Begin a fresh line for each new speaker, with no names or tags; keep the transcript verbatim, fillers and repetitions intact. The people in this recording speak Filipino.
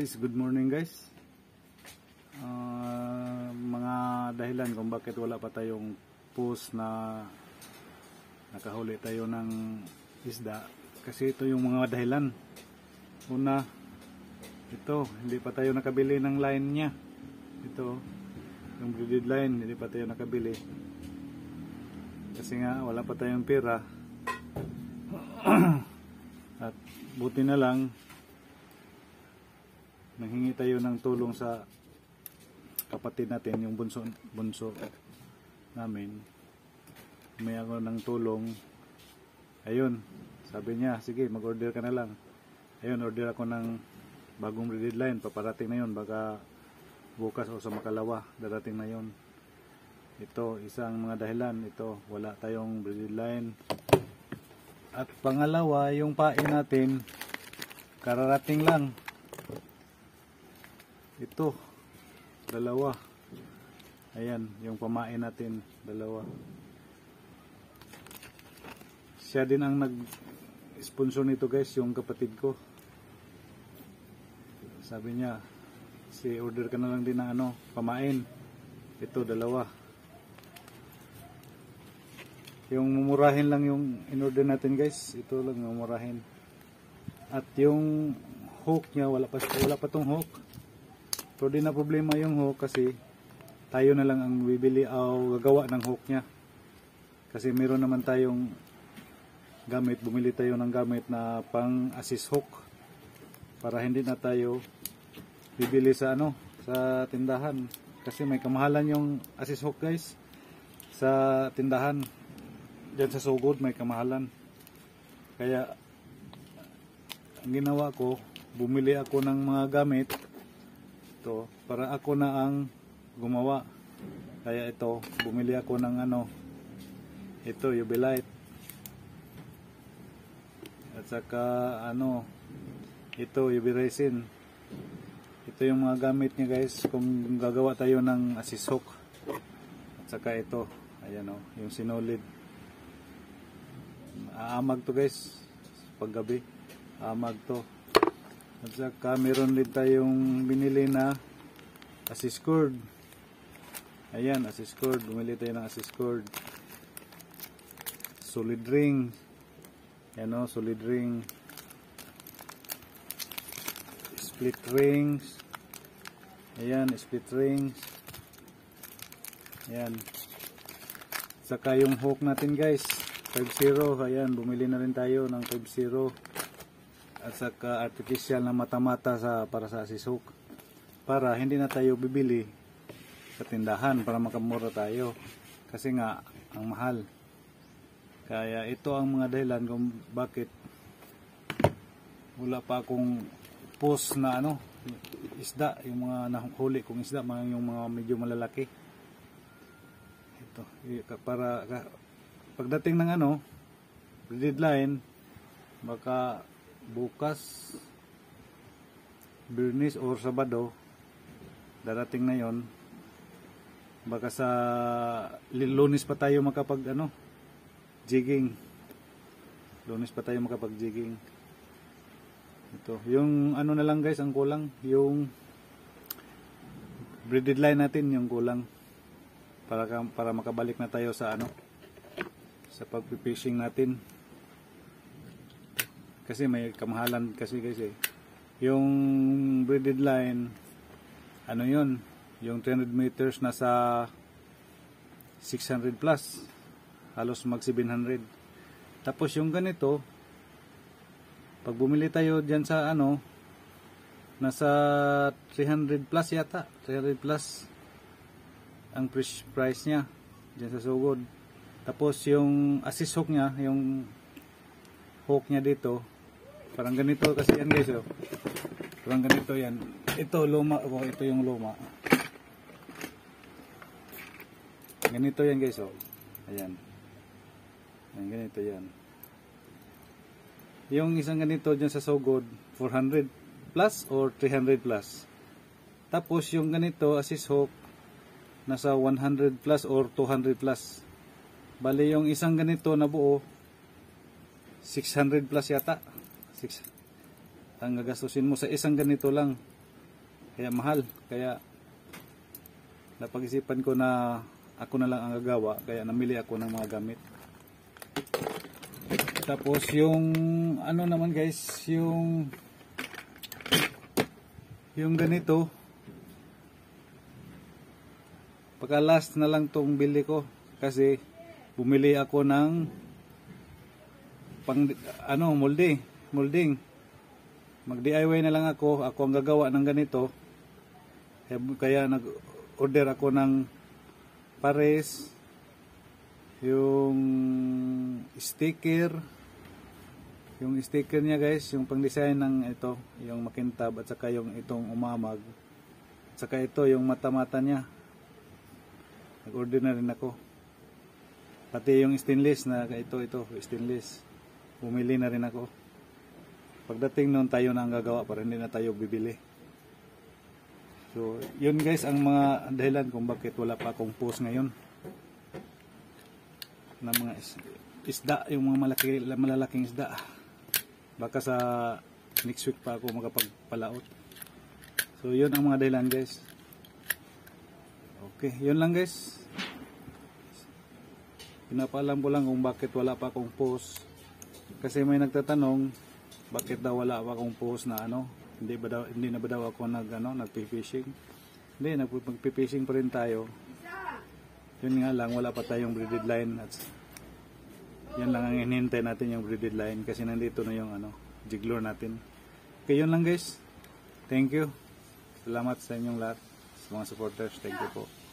guys, good morning guys. Uh, mga dahilan kung bakit wala pa tayong post na nakahuli tayo ng isda. Kasi ito yung mga dahilan. Una, ito, hindi pa tayo nakabili ng line nya. Ito, yung braided line, hindi pa tayo nakabili. Kasi nga, wala pa tayong pera. At buti na lang, nanghingi tayo ng tulong sa kapatid natin, yung bunso, bunso namin. May ako ng tulong. Ayun, sabi niya, sige mag-order ka na lang. Ayun, order ako ng bagong braided line. Paparating na yun, baka bukas o sa makalawa, darating na yun. Ito, isang mga dahilan. Ito, wala tayong braided line. At pangalawa, yung pain natin, kararating lang. Ito, dalawa. Ayan, yung pamain natin, dalawa. Siya din ang nag-sponsor nito guys, yung kapatid ko. Sabi niya, si order ka na lang din na ano, pamain. Ito, dalawa. Yung mumurahin lang yung in-order natin guys, ito lang mumurahin. At yung hook niya, wala pa, wala pa tong hook. So di na problema yung hook kasi tayo na lang ang bibili o gagawa ng hook niya. Kasi meron naman tayong gamit, bumili tayo ng gamit na pang assist hook para hindi na tayo bibili sa ano, sa tindahan. Kasi may kamahalan yung assist hook guys sa tindahan. Diyan sa Sugod may kamahalan. Kaya ang ginawa ko, bumili ako ng mga gamit ito, para ako na ang gumawa. Kaya ito, bumili ako ng ano, ito, U V light. At saka ano, ito, U V resin. Ito yung mga gamit niya guys kung gagawa tayo ng assist hook. At saka ito, ayan o, yung sinulid. Aamag to guys, paggabi, aamag to. At saka meron din tayong binili na assist cord. Ayan, assist cord. Bumili tayo ng assist cord. Solid ring. Ayan o, solid ring. Split rings. Ayan, split rings. Ayan. At saka yung hook natin guys, five zero. Ayan, bumili na rin tayo ng five zero. At saka artificial na mata-mata sa, para sa assist hook. Para hindi na tayo bibili sa tindahan para makamura tayo. Kasi nga, ang mahal. Kaya ito ang mga dahilan kung bakit wala pa akong post na ano, isda, yung mga nahuli kong isda, yung mga medyo malalaki. Ito, para pagdating ng ano, deadline, baka bukas, Biyernes or Sabado, darating na yon. Baka sa Lunes pa tayo makapag ano, jigging. Lunes pa tayo makapag jigging. Ito, yung ano na lang guys, ang kulang, yung braided line natin, yung kulang. Para para makabalik na tayo sa ano, sa pag-fishing natin. Kasi may kamahalan kasi guys eh. Yung braided line, ano yun, yung three hundred meters nasa six hundred plus, halos mag seven hundred. Tapos yung ganito, pag bumili tayo dyan sa ano, nasa three hundred plus yata, three hundred plus ang price niya dyan sa Sugod. Tapos yung assist hook niya, yung hook niya dito, parang ganito kasi yan guys oh. Parang ganito yan. Ito luma, oh, ito yung luma. Ganito yan guys oh. Ayan. Ayan, ganito yan. Yung isang ganito dyan sa Sugod, four hundred plus or three hundred plus. Tapos yung ganito assist hook, nasa one hundred plus or two hundred plus. Bali yung isang ganito na buo, six hundred plus yata. six. Ang gagastusin mo sa isang ganito lang Kaya mahal. Kaya napag-isipan ko na ako na lang ang gagawa. Kaya namili ako ng mga gamit. Tapos yung ano naman guys, yung yung ganito, pagka last na lang tong bili ko kasi bumili ako ng pang ano molde, molding. Mag D I Y na lang ako, ako ang gagawa ng ganito. Kaya, kaya nag-order ako ng pares, yung sticker, yung sticker niya guys, yung pang-design ng ito, yung makintab at saka yung itong umamag. At saka ito yung mata-mata niya. Nag-order na rin ako. Pati yung stainless na ito, ito, stainless. Bumili na rin ako. Pagdating noon tayo na ang gagawa para hindi na tayo bibili. So, yun guys ang mga dahilan kung bakit wala pa akong post ngayon. Na mga is isda, yung mga malaki, malalaking isda. Baka sa next week pa ako makapagpalaot. So, yun ang mga dahilan guys. Okay, yun lang guys. Pinapaalam ko lang kung bakit wala pa akong post. Kasi may nagtatanong, bakit daw wala pa akong post na ano, hindi ba daw, hindi na ba daw ako nag ano, nagpi-fishing? Hindi, nagpi-fishing pa rin tayo. Yun nga lang, wala pa tayong breeded line at yan lang ang hinihintay natin, yung breeded line kasi nandito na yung ano, jiglor natin. Okay, yun lang guys. Thank you. Salamat sa inyong lahat, sa mga supporters. Thank you po.